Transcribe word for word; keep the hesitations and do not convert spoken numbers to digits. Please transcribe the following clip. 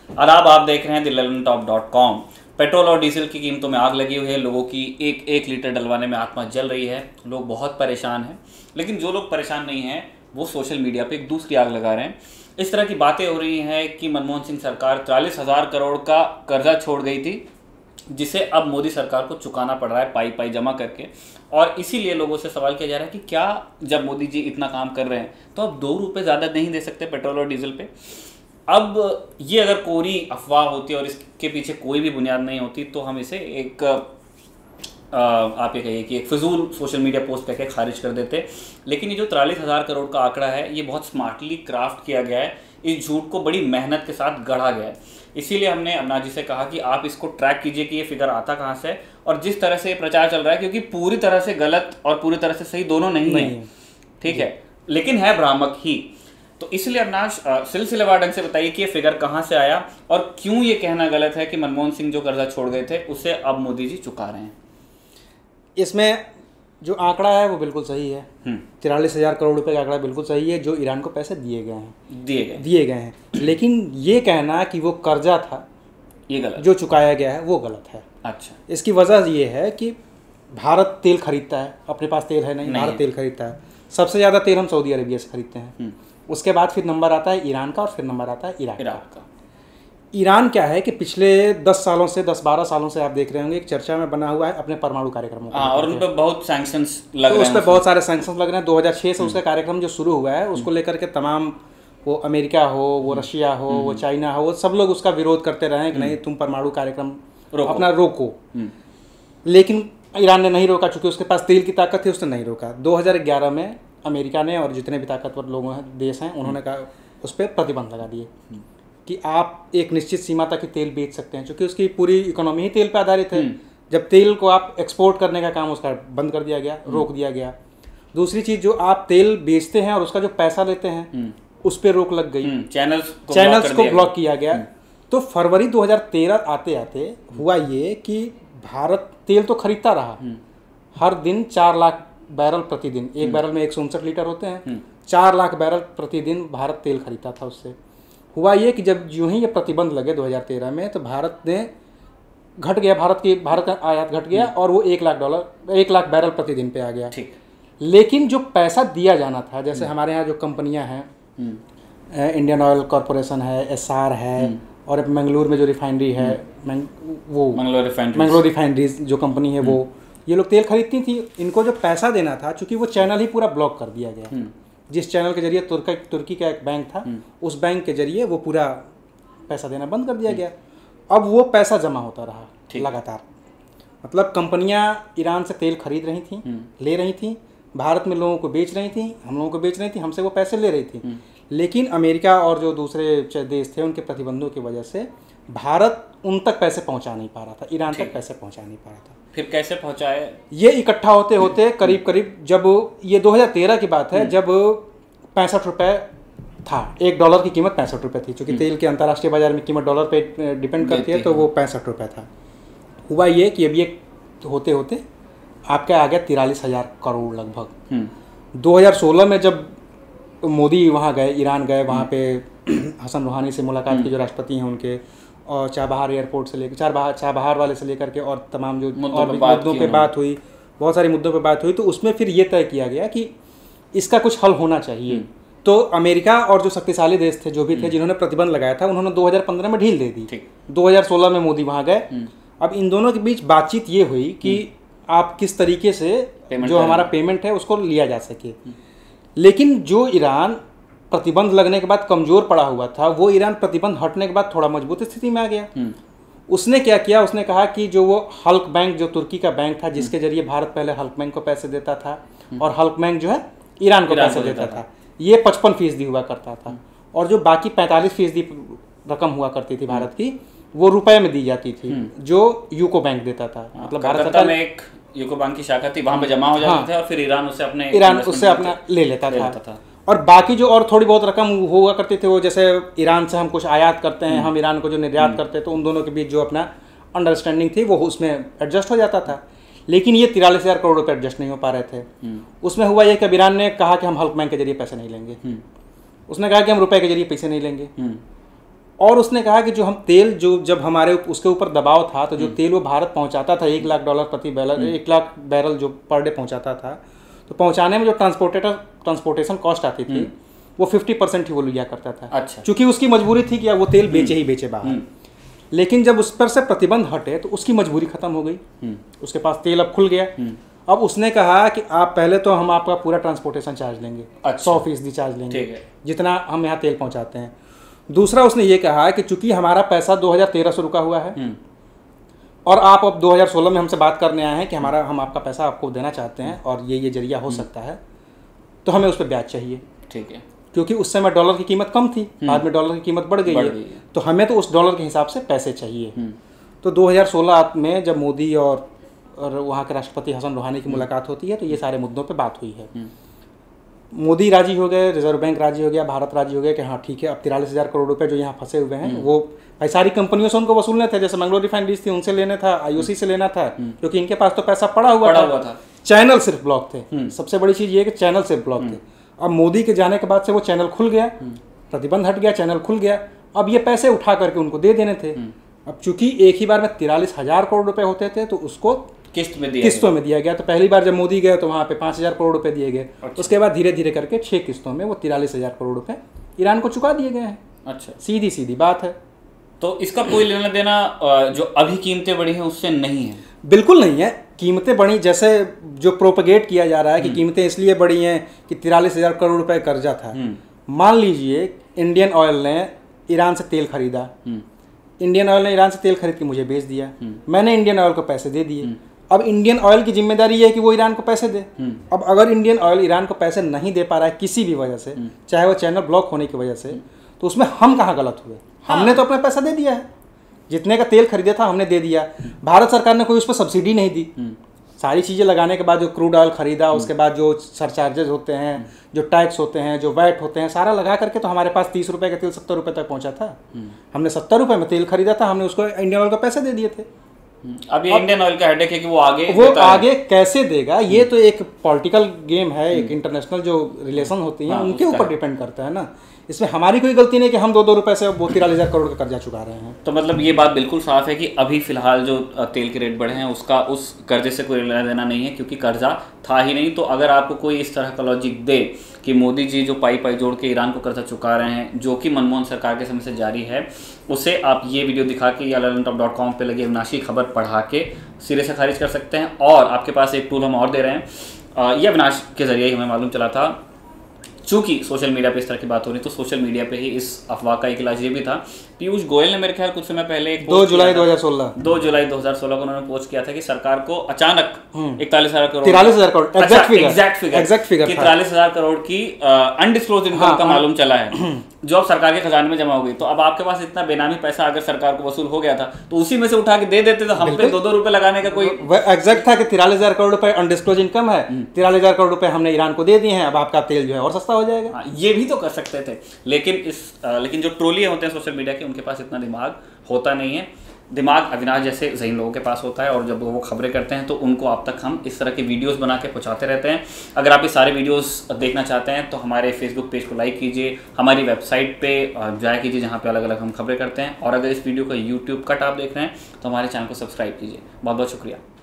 और अब आप देख रहे हैं the Lallantop dot com. Petrol और डीजल की कीमतों में आग लगी हुई है, लोगों की एक एक लीटर डलवाने में आत्मा जल रही है, लोग बहुत परेशान हैं। लेकिन जो लोग परेशान नहीं हैं वो सोशल मीडिया पे एक दूसरी आग लगा रहे हैं। इस तरह की बातें हो रही हैं कि मनमोहन सिंह सरकार चालीस हज़ार करोड़ का कर्जा छोड़ गई थी, जिसे अब मोदी सरकार को चुकाना पड़ रहा है पाई पाई जमा करके। और इसीलिए लोगों से सवाल किया जा रहा है कि क्या जब मोदी जी इतना काम कर रहे हैं तो अब दो रुपये ज़्यादा नहीं दे सकते पेट्रोल और डीजल पे? अब ये अगर कोरी अफवाह होती और इसके पीछे कोई भी बुनियाद नहीं होती तो हम इसे एक आ, आप ये कहिए कि एक फिजूल सोशल मीडिया पोस्ट करके खारिज कर देते। लेकिन ये जो तिरालीस हज़ार करोड़ का आंकड़ा है ये बहुत स्मार्टली क्राफ्ट किया गया है, इस झूठ को बड़ी मेहनत के साथ गढ़ा गया है। इसीलिए हमने अमना जी से कहा कि आप इसको ट्रैक कीजिए कि ये फिगर आता कहाँ से है और जिस तरह से ये प्रचार चल रहा है, क्योंकि पूरी तरह से गलत और पूरी तरह से सही दोनों नहीं, नहीं है, ठीक है, लेकिन है भ्रामक ही। तो इसलिए अविनाश सिलसिलेवार ढंग से बताइए कि ये फिगर कहाँ से आया और क्यों ये कहना गलत है कि मनमोहन सिंह जो कर्जा छोड़ गए थे उसे अब मोदी जी चुका रहे हैं। इसमें जो आंकड़ा है वो बिल्कुल सही है, तिरालीस हजार करोड़ रुपए का आंकड़ा बिल्कुल सही है जो ईरान को पैसे दिए गए हैं दिए गए दिए गए हैं। लेकिन ये कहना कि वो कर्जा था ये गलत, जो चुकाया गया है वो गलत है। अच्छा, इसकी वजह ये है कि भारत तेल खरीदता है, अपने पास तेल है नहीं, नहीं भारत है। तेल खरीदता है। सबसे ज़्यादा तेल हम सऊदी अरेबिया से खरीदते हैं, उसके बाद फिर नंबर आता है ईरान का और फिर नंबर आता है इराक का। ईरान क्या है कि पिछले दस सालों से दस बारह सालों से आप देख रहे होंगे एक चर्चा में बना हुआ है अपने परमाणु कार्यक्रमों हाँ, और उन पर बहुत सैंक्शंस लग तो रहे उस हैं, पर बहुत सारे सैंक्शंस लग रहे हैं। दो हज़ार छह से उसका कार्यक्रम जो शुरू हुआ है उसको लेकर के तमाम वो अमेरिका हो, वो रशिया हो, वो चाइना हो, वो सब लोग उसका विरोध करते रहे हैं कि नहीं तुम परमाणु कार्यक्रम अपना रोको। लेकिन ईरान ने नहीं रोका, चूंकि उसके पास तेल की ताकत थी, उसने नहीं रोका। दो हज़ार ग्यारह में अमेरिका ने और जितने भी ताकतवर लोग हैं देश हैं उन्होंने कहा उस पर प्रतिबंध लगा दिए कि आप एक निश्चित सीमा तक ही तेल बेच सकते हैं, क्योंकि उसकी पूरी इकोनॉमी ही तेल पे आधारित है। जब तेल को आप एक्सपोर्ट करने का काम उसका बंद कर दिया गया, रोक दिया गया। दूसरी चीज़, जो आप तेल बेचते हैं और उसका जो पैसा लेते हैं उस पर रोक लग गई, चैनल्स चैनल्स को ब्लॉक किया गया। तो फरवरी दो हज़ार तेरह आते आते हुआ ये कि भारत तेल तो खरीदता रहा, हर दिन चार लाख बैरल प्रतिदिन, एक बैरल में एक सौ उनसठ लीटर होते हैं, चार लाख बैरल प्रतिदिन भारत तेल खरीदता था उससे। हुआ ये कि जब यूं ही ये प्रतिबंध लगे दो हज़ार तेरह में तो भारत ने घट गया, भारत की भारत का आयात घट गया और वो एक लाख डॉलर एक लाख बैरल प्रतिदिन पे आ गया। ठीक। लेकिन जो पैसा दिया जाना था, जैसे हमारे यहाँ जो कंपनियाँ हैं, इंडियन ऑयल कॉरपोरेशन है, एस आर है, और मंगलूर में जो रिफाइनरी है वो मंगलोर रिफाइनरी मंगलोर रिफाइनरीज जो कंपनी है वो, ये लोग तेल खरीदती थी। इनको जो पैसा देना था, चूंकि वो चैनल ही पूरा ब्लॉक कर दिया गया, जिस चैनल के जरिए तुर्की तुर्की का एक बैंक था उस बैंक के जरिए वो पूरा पैसा देना बंद कर दिया गया। अब वो पैसा जमा होता रहा लगातार, मतलब कंपनियां ईरान से तेल खरीद रही थी, ले रही थी, भारत में लोगों को बेच रही थी, हम लोगों को बेच रही थी, हमसे वो पैसे ले रही थी। लेकिन अमेरिका और जो दूसरे देश थे उनके प्रतिबंधों की वजह से भारत उन तक पैसे पहुंचा नहीं पा रहा था, ईरान तक पैसे पहुंचा नहीं पा रहा था। फिर कैसे पहुंचाए? ये इकट्ठा होते होते करीब करीब, जब ये दो हज़ार तेरह की बात है, जब पैंसठ रुपये था, एक डॉलर की कीमत पैंसठ रुपये थी, क्योंकि तेल के अंतर्राष्ट्रीय बाजार में कीमत डॉलर पे डिपेंड करती है, तो वो पैंसठ रुपये था। हुआ ये कि अभी एक होते होते आपके आ गया तिरालीस हज़ार करोड़ लगभग। दो हज़ार सोलह में जब मोदी वहाँ गए, ईरान गए, वहाँ पे हसन रोहानी से मुलाकात की, जो राष्ट्रपति हैं उनके, और चाबहार एयरपोर्ट से लेकर चाबहार चाबहार वाले से लेकर के और तमाम जो और भी मुद्दों पे बात हुई, बहुत सारे मुद्दों पे बात हुई। तो उसमें फिर ये तय किया गया कि इसका कुछ हल होना चाहिए। तो अमेरिका और जो शक्तिशाली देश थे, जो भी थे, जिन्होंने प्रतिबंध लगाया था, उन्होंने दो हज़ार पंद्रह में ढील दे दी। दो हज़ार सोलह में मोदी वहाँ गए। अब इन दोनों के बीच बातचीत ये हुई कि आप किस तरीके से जो हमारा पेमेंट है उसको लिया जा सके। लेकिन जो ईरान प्रतिबंध लगने के बाद कमज़ोर पड़ा हुआ था, वो ईरान प्रतिबंध हटने के बाद थोड़ा मजबूत स्थिति में आ गया। उसने क्या किया, उसने कहा कि जो वो हल्क बैंक, जो तुर्की का बैंक था, जिसके जरिए भारत पहले हल्क बैंक को पैसे देता था और हल्क बैंक जो है ईरान को पैसे देता था, ये पचपन फीसदी हुआ करता था, और जो बाकी पैंतालीस फीसदी रकम हुआ करती थी भारत की, वो रुपए में दी जाती थी, जो यूको बैंक देता था। मतलब भारत सरकार में एक यूको बैंक की शाखा थी, वहां पे जमा हो जाते थे और फिर ईरान उससे अपने ईरान उससे अपना ले लेता था। और बाकी जो और थोड़ी बहुत रकम हुआ करती थी, वो जैसे ईरान से हम कुछ आयात करते हैं, हम ईरान को जो निर्यात करते हैं, तो उन दोनों के बीच जो अपना अंडरस्टैंडिंग थी वो उसमें एडजस्ट हो जाता था। लेकिन ये तिरालीस हज़ार करोड़ रुपये एडजस्ट नहीं हो पा रहे थे। उसमें हुआ ये कि ईरान ने कहा कि हम हल्क बैंक के जरिए पैसे नहीं लेंगे, उसने कहा कि हम रुपए के जरिए पैसे नहीं लेंगे, और उसने कहा कि जो हम तेल जो जब हमारे उसके ऊपर दबाव था तो जो तेल वो भारत पहुंचाता था एक लाख डॉलर प्रति बैरल, एक लाख बैरल जो पर डे पहुंचाता था, तो पहुंचाने में जो ट्रांसपोर्टेटर ट्रांसपोर्टेशन कॉस्ट आती थी वो फिफ्टी परसेंट ही वो लिया करता था। अच्छा। क्योंकि उसकी मजबूरी थी कि वो तेल बेचे ही बेचे बाहर। लेकिन जब उस पर से प्रतिबंध हटे तो उसकी मजबूरी खत्म हो गई, उसके पास तेल अब खुल गया। अब उसने कहा कि आप पहले तो हम आपका पूरा ट्रांसपोर्टेशन चार्ज लेंगे, सौ फीसदी चार्ज लेंगे जितना हम यहाँ तेल पहुँचाते हैं। दूसरा उसने ये कहा कि चूंकि हमारा पैसा दो हज़ार तेरह से रुका हुआ है और आप अब दो हज़ार सोलह में हमसे बात करने आए हैं कि हमारा हम आपका पैसा आपको देना चाहते हैं और ये ये जरिया हो सकता है, तो हमें उस पर ब्याज चाहिए। ठीक है। क्योंकि उस समय डॉलर की कीमत कम थी, बाद में डॉलर की कीमत बढ़ गई, बढ़ है, गई है तो हमें तो उस डॉलर के हिसाब से पैसे चाहिए। तो दो हज़ार सोलह में जब मोदी और और वहाँ के राष्ट्रपति हसन रोहानी की मुलाकात होती है तो ये सारे मुद्दों पे बात हुई है। मोदी राजी हो गए, रिजर्व बैंक राजी हो गया, भारत राजी हो गया कि हाँ ठीक है, अब तिरालीस हज़ार करोड़ रुपए जो यहाँ फंसे हुए हैं वो भाई सारी कंपनियों से उनको वसूलने थे। जैसे मंगलोर रिफाइनरीज थी उनसे लेना था, आईओसी से लेना था, क्योंकि इनके पास तो पैसा पड़ा हुआ पड़ा हुआ था। चैनल सिर्फ ब्लॉक थे। सबसे बड़ी चीज़ ये कि चैनल सिर्फ ब्लॉक थे। अब मोदी के जाने के बाद से वो चैनल खुल गया, प्रतिबंध हट गया, चैनल खुल गया। अब ये पैसे उठा करके उनको दे देने थे। अब चूंकि एक ही बार में तिरालीस हजार करोड़ रुपए होते थे तो उसको किस्त में दिया किस्तों में दिया गया। तो पहली बार जब मोदी गए तो वहाँ पे पाँच हजार करोड़ रुपए दिए गए। अच्छा। उसके बाद धीरे धीरे करके छः किस्तों में वो तिरालीस हजार करोड़ रुपए ईरान को चुका दिए गए हैं। अच्छा, सीधी सीधी बात है। तो इसका कोई लेना देना जो अभी कीमतें बढ़ी हैं उससे नहीं है? बिल्कुल नहीं है। कीमतें बढ़ी जैसे जो प्रोपगेट किया जा रहा है कि कीमतें इसलिए बढ़ी हैं कि तिरालीस हजार करोड़ रुपए कर्जा था। मान लीजिए इंडियन ऑयल ने ईरान से तेल खरीदा, इंडियन ऑयल ने ईरान से तेल खरीद के मुझे बेच दिया, मैंने इंडियन ऑयल को पैसे दे दिए। अब इंडियन ऑयल की जिम्मेदारी ये है कि वो ईरान को पैसे दे। अब अगर इंडियन ऑयल ईरान को पैसे नहीं दे पा रहा है किसी भी वजह से, चाहे वो चैनल ब्लॉक होने की वजह से, तो उसमें हम कहाँ गलत हुए? हाँ। हमने तो अपना पैसा दे दिया है, जितने का तेल खरीदा था हमने दे दिया। भारत सरकार ने कोई उस पर सब्सिडी नहीं दी। सारी चीज़ें लगाने के बाद जो क्रूड ऑयल खरीदा, उसके बाद जो सरचार्जेस होते हैं, जो टैक्स होते हैं, जो वैट होते हैं, सारा लगा करके तो हमारे पास तीस रुपए का तेल सत्तर रुपए तक पहुंचा था। हमने सत्तर रुपए में तेल खरीदा था, हमने उसको इंडियन ऑयल को पैसे दे दिए थे। अब ये इंडियन ऑयल का हेडेक है कि वो आगे वो आगे कैसे देगा, ये तो एक पॉलिटिकल गेम है, एक इंटरनेशनल जो रिलेशन होती हैं उनके ऊपर डिपेंड करता है ना। इसमें हमारी कोई गलती नहीं कि हम दो दो रुपए से वो तिरालीस हजार करोड़ का कर्जा चुका रहे हैं। तो मतलब ये बात बिल्कुल साफ है कि अभी फिलहाल जो तेल के रेट बढ़े हैं उसका उस कर्जे से कोई लेना देना नहीं है, क्योंकि कर्जा था ही नहीं। तो अगर आपको कोई इस तरह का लॉजिक दे कि मोदी जी जो पाई पाई जोड़ के ईरान को कर्जा चुका रहे हैं, जो कि मनमोहन सरकार के समय से जारी है, उसे आप ये वीडियो दिखा के या लल्लनटॉप डॉट कॉम पर लगी अविनाशी खबर पढ़ा के सिरे से खारिज कर सकते हैं। और आपके पास एक टूल हम और दे रहे हैं, ये अविनाश के जरिए ही हमें मालूम चला था। चूंकि सोशल मीडिया पे इस तरह की बात हो रही, तो सोशल मीडिया पे ही इस अफवाह का एक इलाज ये भी था। पीयूष गोयल ने मेरे ख्याल कुछ समय पहले दो जुलाई दो हज़ार सोलह दो जुलाई दो हज़ार सोलह को उन्होंने पोस्ट किया था कि सरकार को अचानक इकतालीस हजार करोड़ तिरालीस हजार crore exact figure exact figure exact figure तिरालीस हजार करोड़ की अनडिस्क्लोज इनकम का मालूम चला है, जो अब सरकार के खजाने में जमा हो गई। तो अब आपके पास इतना बेनामी पैसा अगर सरकार को वसूल हो गया था तो उसी में से उठा के दे देते, तो हम पे दो दो रुपए लगाने का कोई एग्जैक्ट था कि तिरालीस हजार करोड़ रुपए अनडिस्क्लोज इनकम है, तिरालीस हजार करोड़ रुपए हमने ईरान को दे दिए हैं, अब आपका तेल जो है और सस्ता हो जाएगा। ये भी तो कर सकते थे, लेकिन इस आ, लेकिन जो ट्रोली होते हैं सोशल मीडिया के, उनके पास इतना दिमाग होता नहीं है। दिमाग अविनाश जैसे ज़हीन लोगों के पास होता है, और जब वो खबरें करते हैं तो उनको आप तक हम इस तरह के वीडियोस बना के पहुंचाते रहते हैं। अगर आप ये सारे वीडियोस देखना चाहते हैं तो हमारे फेसबुक पेज को लाइक कीजिए, हमारी वेबसाइट पे जाया कीजिए जहाँ पे अलग अलग हम खबरें करते हैं। और अगर इस वीडियो का यूट्यूब कट आप देख रहे हैं तो हमारे चैनल को सब्सक्राइब कीजिए। बहुत बहुत शुक्रिया।